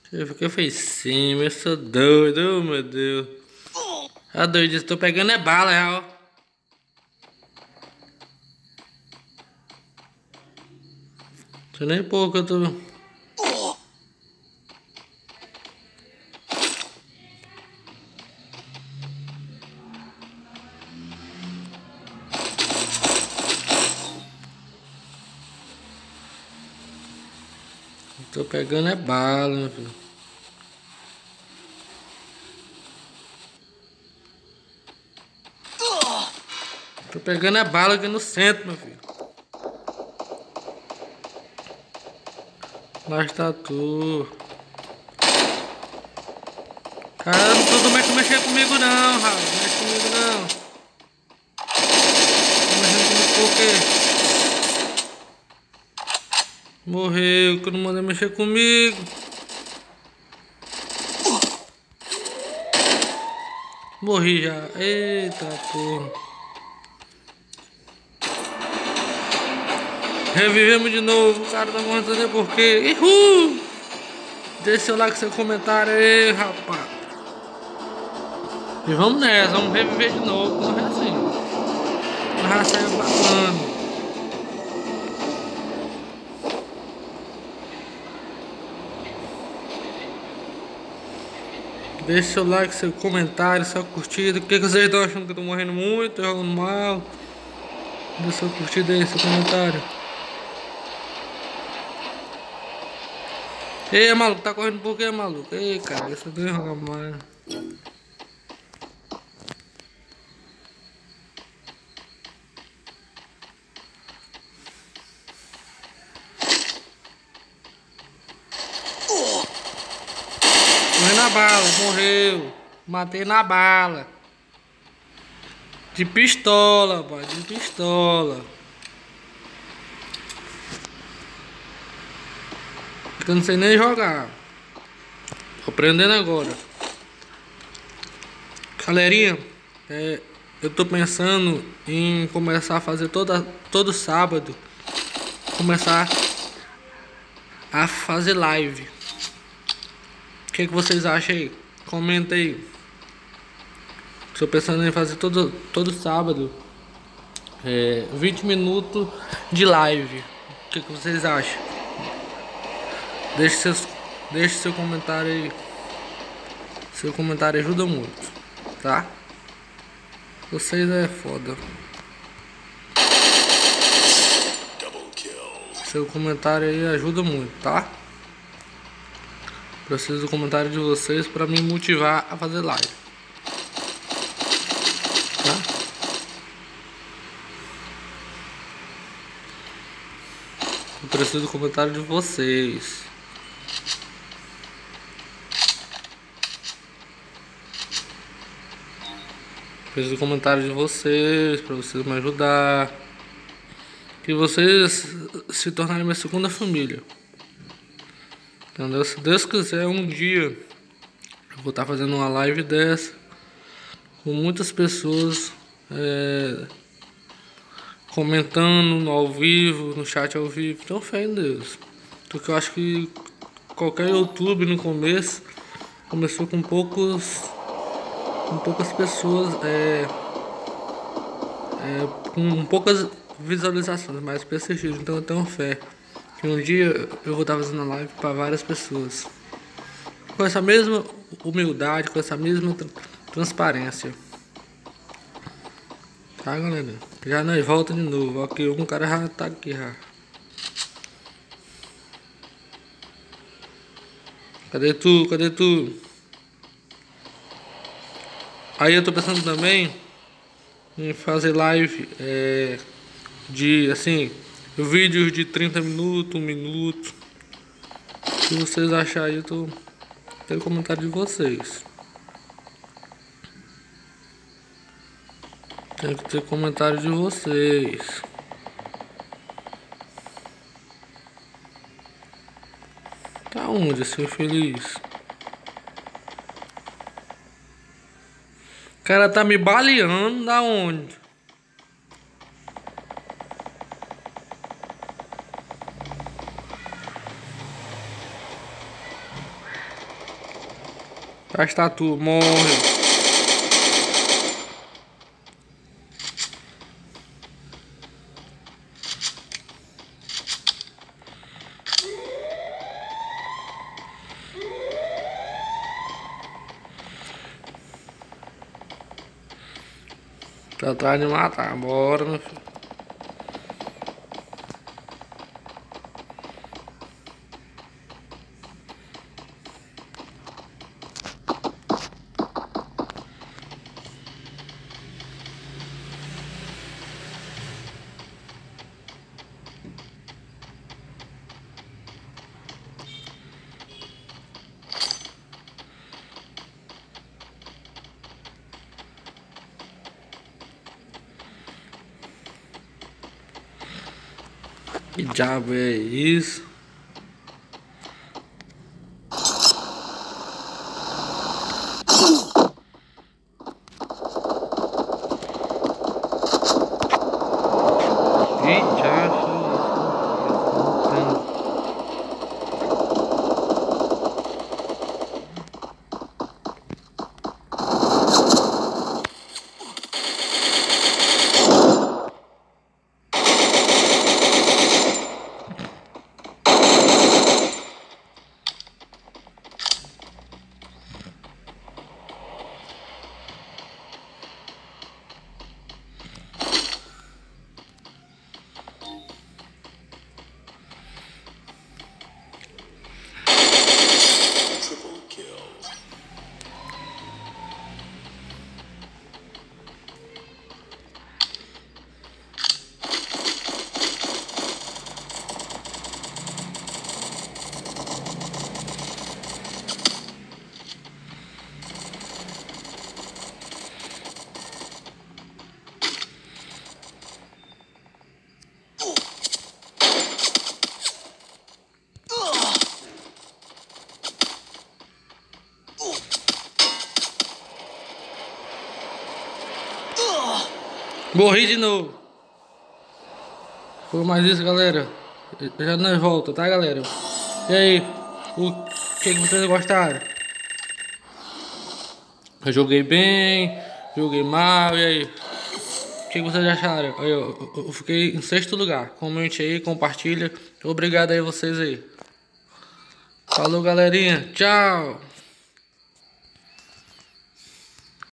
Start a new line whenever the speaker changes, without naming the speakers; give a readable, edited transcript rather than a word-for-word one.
Eu fiquei feicinho, eu sou doido, oh, meu Deus. Ah, doido, estou pegando é bala, real. Tô nem pouco, eu tô. Tô pegando é bala, meu filho. Tô pegando é bala aqui no centro, meu filho. Mas tá tu. Cara, não vai mexer comigo não, Raul. Não mexe comigo não. Tá mexendo comigo por quê? Morreu, que não manda mexer comigo. Morri já. Eita porra. Revivemos de novo. O cara tá morrendo, não sei por quê. Uhul! Deixa seu like, seu comentário aí, rapaz. E vamos nessa, vamos reviver de novo. Morrer assim. Mas já saiu bacana. Deixa seu like, seu comentário, sua curtida. O que vocês estão achando que eu tô morrendo muito, tô jogando mal? Deixa sua curtida aí, seu comentário. Ei, maluco, tá correndo por quê, maluco? Ei, cara, você não joga mais. Morreu na bala, morreu. Matei na bala. De pistola, pai, de pistola. Eu não sei nem jogar. Tô aprendendo agora. Galerinha, eu tô pensando em começar a fazer todo sábado. Começar a fazer live. O que vocês acham aí? Comenta aí. Estou pensando em fazer todo sábado 20 minutos de live. O que vocês acham? Deixe seu comentário aí. Seu comentário ajuda muito, tá? Vocês é foda. Seu comentário aí ajuda muito, tá? Preciso do comentário de vocês para me motivar a fazer live. Tá? Eu preciso do comentário de vocês. Preciso do comentário de vocês para vocês me ajudar. Que vocês se tornarem minha segunda família. Entendeu? Se Deus quiser, um dia eu vou estar fazendo uma live dessa com muitas pessoas comentando no ao vivo, no chat ao vivo. Então fé em Deus. Porque eu acho que qualquer YouTube no começo começou com poucas pessoas, com poucas visualizações, mas persistiu. Então eu tenho fé que um dia eu vou estar fazendo live para várias pessoas com essa mesma humildade, com essa mesma transparência. Tá, galera? Já nós volta de novo. Aqui um cara já tá aqui já. Cadê tu? Cadê tu? Aí eu tô pensando também em fazer live de assim, vídeos de 30 minutos, 1 minuto. Se vocês acharem, eu tô tendo comentário de vocês. Tem que ter comentário de vocês. Tá onde, seu infeliz? O cara tá me baleando, da onde? Já está tu, morre. Tá atrás de matar, bora, meu filho. Que diabo é isso? Que diabo é isso? Morri de novo. Foi mais isso, galera. Já nós volta, tá, galera? E aí, o que vocês gostaram? Eu joguei bem, joguei mal, e aí? O que vocês acharam? Eu fiquei em 6º lugar. Comente aí, compartilha. Obrigado aí vocês aí. Falou, galerinha. Tchau.